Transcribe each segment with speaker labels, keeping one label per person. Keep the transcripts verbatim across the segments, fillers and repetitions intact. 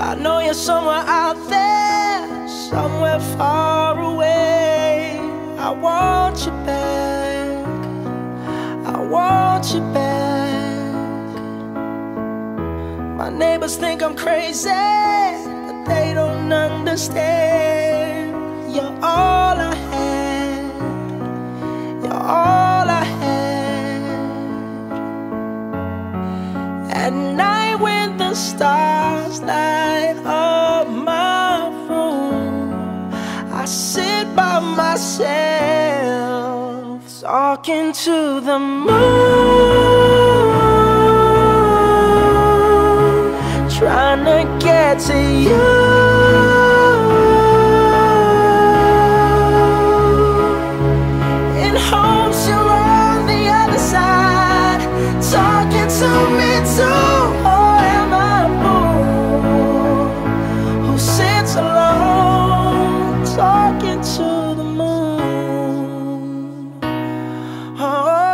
Speaker 1: I know you're somewhere out there, somewhere far away. I want you back, I want you back. My neighbors think I'm crazy, but they don't understand. You're all I had, you're all I had. At night when the stars light up my room, I sit by myself, talking to the moon, trying to get to you. In hopes you're on the other side, talking to me too. Or am I a fool who sits alone, talking to the moon? Oh,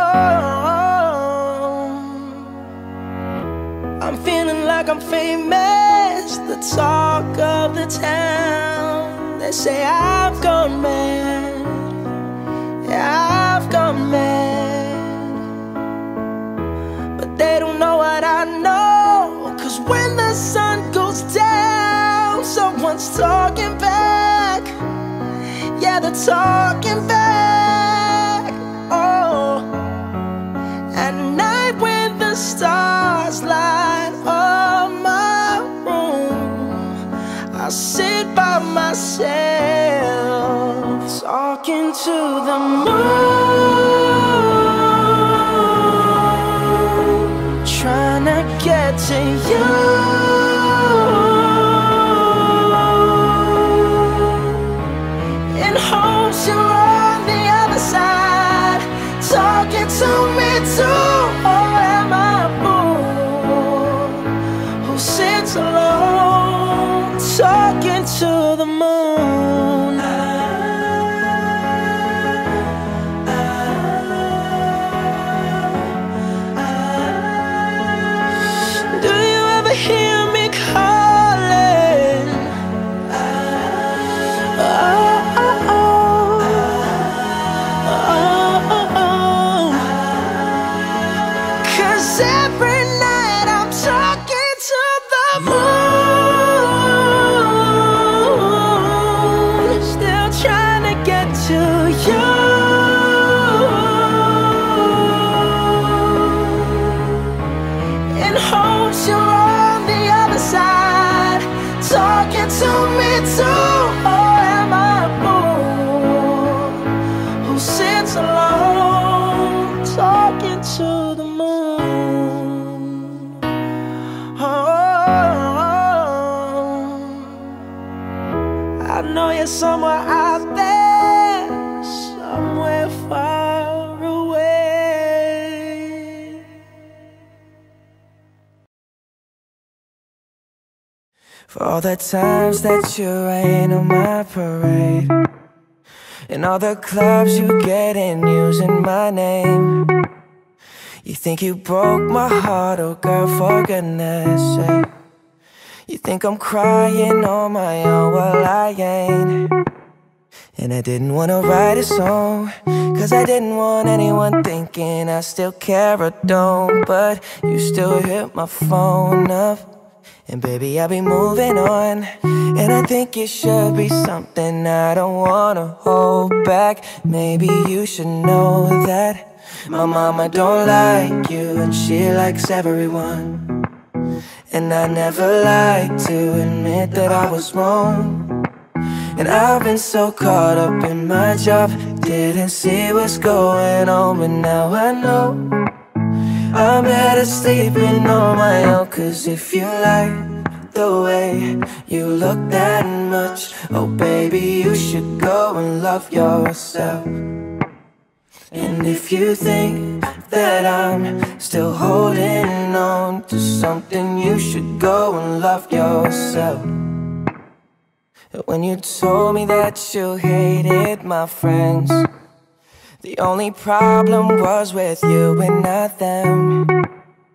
Speaker 1: I'm feeling like I'm famous, the talk of the town. They say I've gone mad, yeah, I've gone mad. But they don't know what I know, 'cause when the sun goes down, someone's talking back. Yeah, they're talking back. Oh, at night when the stars light up my room, I sit by myself, talking to the moon, trying to get to you. In hopes you're on the other side, talking to me too. Or am I a fool who sits alone, talking to the moon? Do you ever hear me calling? Oh, oh, oh. Oh, oh, oh. 'Cause every night I'm talking to the moon, still trying to get to you. In hopes you're on the other side, talking to me too. Or am I a fool who sits alone, talking to the moon? Oh, I know you're somewhere out there, somewhere far away. For all the times that you rain on my parade, and all the clubs you get in using my name. You think you broke my heart, oh girl, for goodness sake. You think I'm crying on my own, well I ain't. And I didn't wanna write a song, 'cause I didn't want anyone thinking I still care or don't. But you still hit my phone up, and baby I'll be moving on. And I think it should be something I don't wanna hold back. Maybe you should know that my mama don't like you, and she likes everyone. And I never like to admit that I was wrong. And I've been so caught up in my job, didn't see what's going on. But now I know I'm better sleeping on my own. 'Cause if you like the way you look that much, oh baby, you should go and love yourself. And if you think that I'm still holding on to something, you should go and love yourself. When you told me that you hated my friends, the only problem was with you and not them.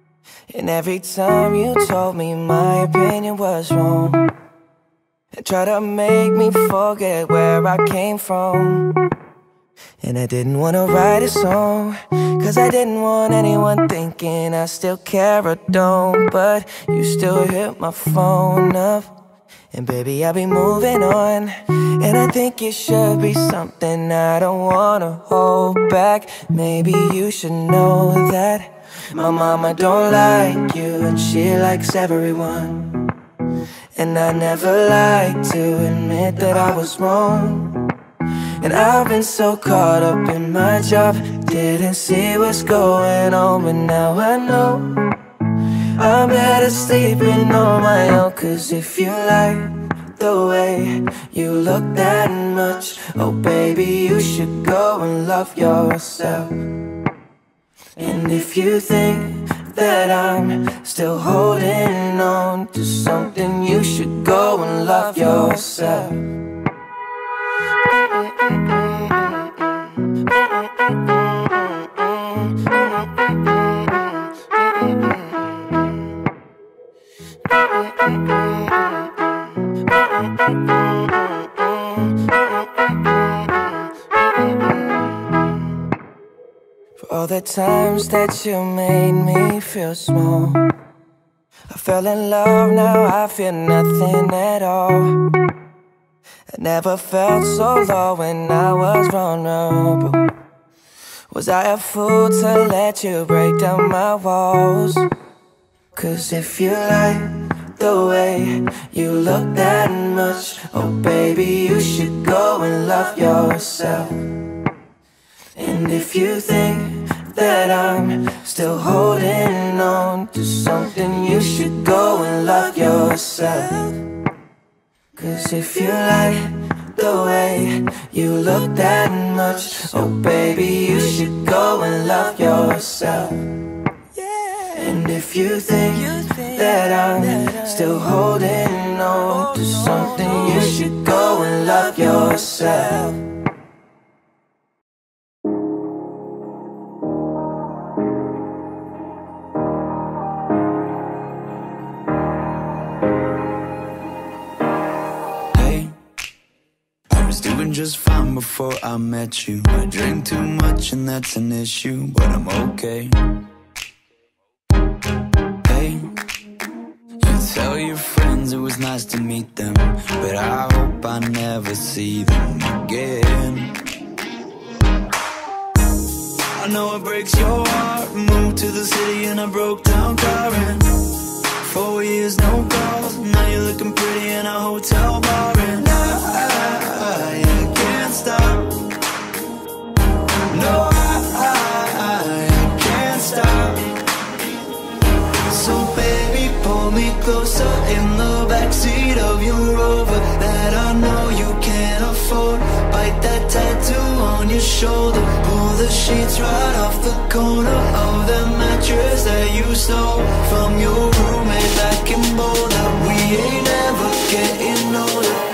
Speaker 1: And every time you told me my opinion was wrong, and tried to make me forget where I came from. And I didn't wanna write a song, cause I didn't want anyone thinking I still care or don't. But you still hit my phone up, and baby, I'll be moving on. And I think it should be something I don't wanna hold back. Maybe you should know that my mama don't like you, and she likes everyone. And I never like to admit that I was wrong. And I've been so caught up in my job, didn't see what's going on. But now I know I'm better sleeping on my own. Cause if you like the way you look that much, oh baby, you should go and love yourself. And if you think that I'm still holding on to something, you should go and love yourself. For all the times that you made me feel small, I fell in love, now I feel nothing at all. I never felt so low when I was vulnerable. Was I a fool to let you break down my walls? Cause if you like the way you look that much, oh baby, you should go and love yourself. And if you think that I'm still holding on to something, you should go and love yourself. Cause if you like the way you look that much, oh baby, you should go and love yourself. And if you think that I'm still holding on to something, you should go and love yourself.
Speaker 2: Just fine before I met you. I drink too much and that's an issue, but I'm okay. Hey, you tell your friends it was nice to meet them, but I hope I never see them again. I know it breaks your heart. Moved to the city in a broke down car, and four years no calls. Now you're looking pretty in a hotel bar, and I, I, I stop. No, I, I, I can't stop. So baby, pull me closer in the backseat of your Rover that I know you can't afford. Bite that tattoo on your shoulder. Pull the sheets right off the corner of the mattress that you stole from your roommate back in Boulder. We ain't ever getting older.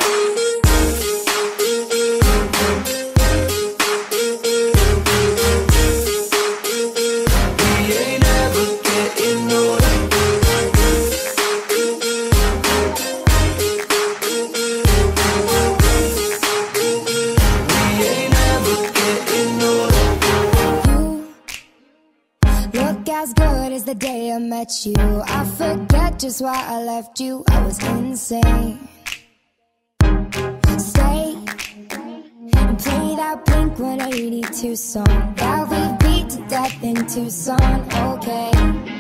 Speaker 2: The day I met you, I forget just why I left you. I was insane. Stay and play that Blink one eighty-two song that we beat to death in Tucson. Okay,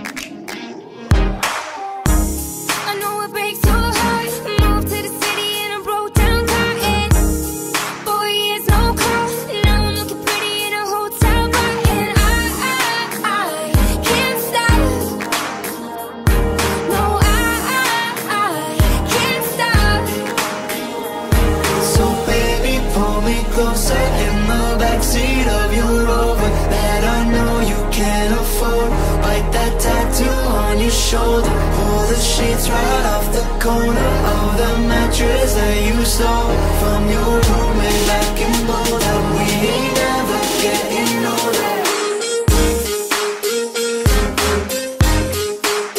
Speaker 2: I know it breaks your heart. Moved to the city in a broke down car, and four years no call. Now I'm looking pretty in a hotel bar, and I, I, I can't stop. No, I, I, I can't stop. So baby, pull me closer in the backseat of your Rover that I know you can't afford. Bite that tattoo on your shoulder. Pull the sheets right off the corner of the mattress that you stole from your roommate back in Boulder. We ain't ever getting older.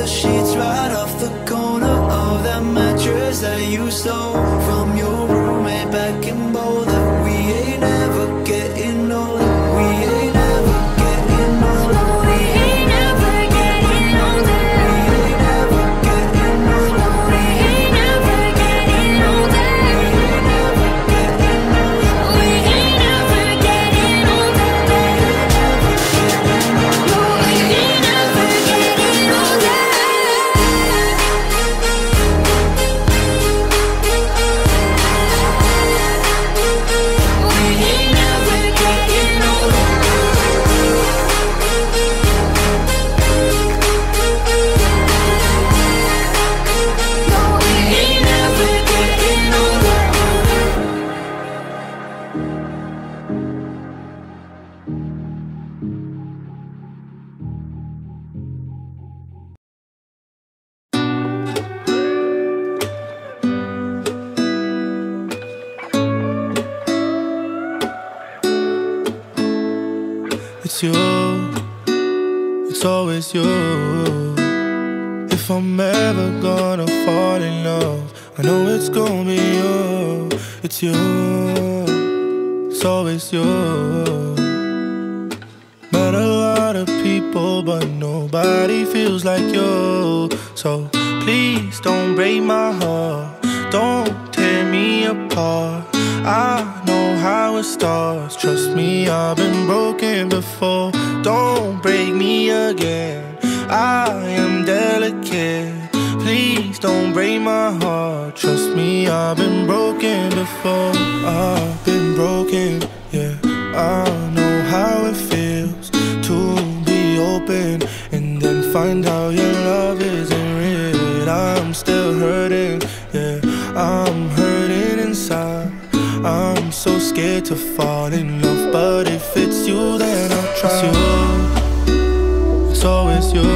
Speaker 2: the sheets right off the corner of that mattress that you stole from your roommate back in Boulder. We ain't ever getting older. We ain't ever getting older. We ain't ever getting older. We ain't ever getting older. We ain't ever getting older. We ain't ever getting older. We ain't ever getting older.
Speaker 3: It's you, it's always you. If I'm ever gonna fall in love, I know it's gonna be you. It's you, it's always you. Met a lot of people, but nobody feels like you. So please don't break my heart, don't tear me apart. I know how it starts, trust me, I've been broken before. Don't break me again, I am delicate. Please don't break my heart, trust me, I've been broken before. I've been broken, yeah, I know how it feels to be open and then find out your love isn't real. I'm still hurting, yeah, I'm hurting inside. I'm so scared to fall in love, but if it's you, then I'll try. It's you, it's always you.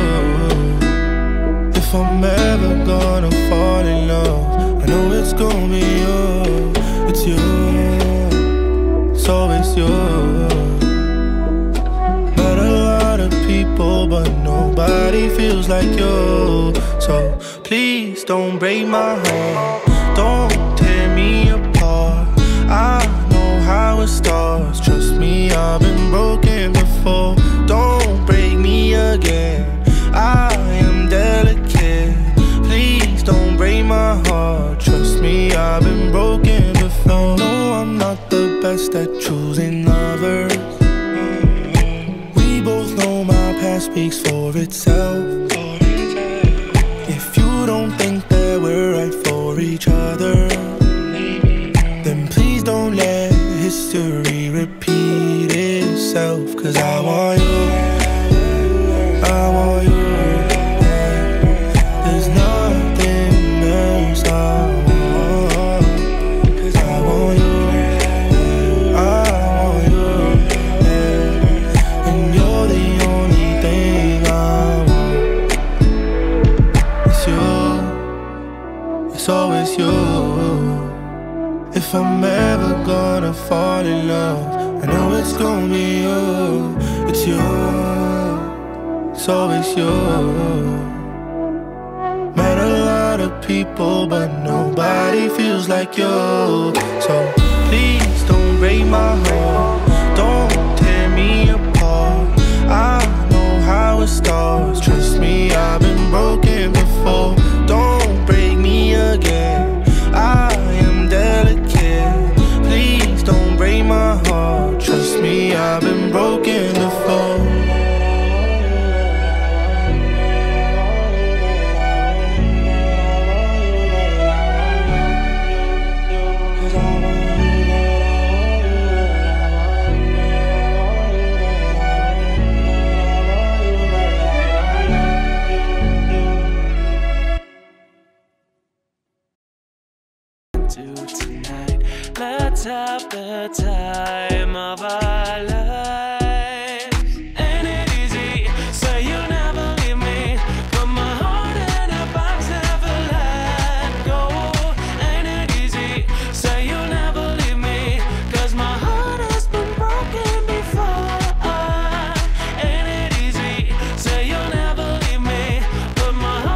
Speaker 3: If I'm ever gonna fall in love, I know it's gonna be you. It's you, it's always you. Met a lot of people, but nobody feels like you. So please don't break my heart, don't tear me apart. I know how it starts, trust me, I've been broken before. Don't break me again, I am delicate. Please don't break my heart, trust me, I've been broken before. No, I'm not the best at choosing lovers. We both know my past speaks for itself. If you don't think that we're right for each other, then please don't let history repeat itself. Cause I want you, I want you. There's nothing else I want. Cause I want you, I want you, and you're the only thing I want. It's you, it's always you. If I'm ever gonna fall in love, I know it's gonna be you. It's you, it's always you. Met a lot of people, but nobody feels like you. So please don't break my heart, don't tear me apart. I know how it starts, trust me, I've been broken before. Don't break me again, I am delicate. Please don't break my heart, trust me, I've been broken before.
Speaker 1: Tonight, let's have the time of our lives. Ain't it easy? Say you'll never leave me, but my heart in a box never let go. Ain't it easy? Say you'll never leave me, cause my heart has been broken before. Ain't it easy? Say you'll never leave me, but my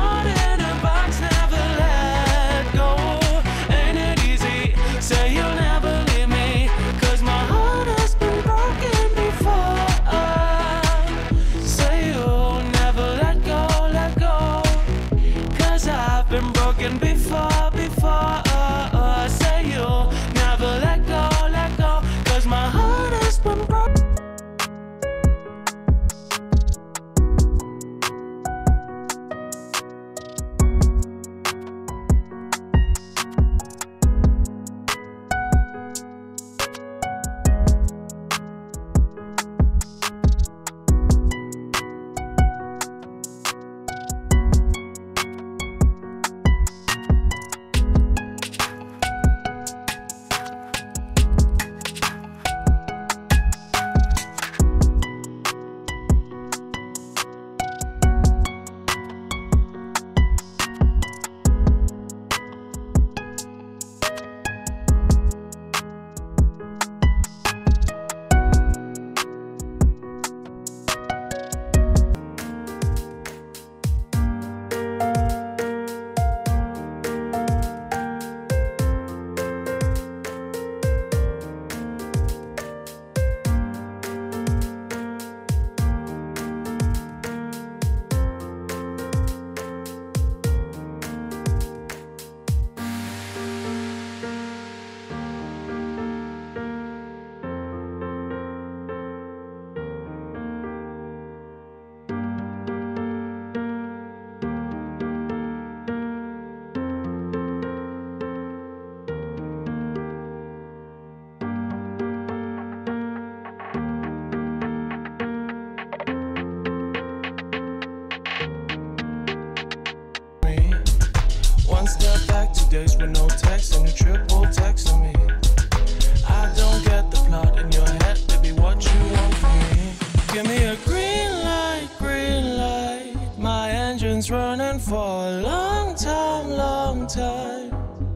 Speaker 3: one step back, two days with no text, and you triple texting me. I don't get the plot in your head, baby, what you want from me? Give me a green light, green light. My engine's running for a long time, long time.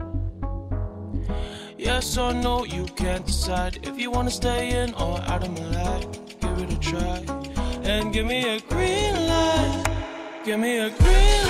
Speaker 3: Yes or no, you can't decide if you wanna stay in or out of my life. Give it a try and give me a green light. Give me a green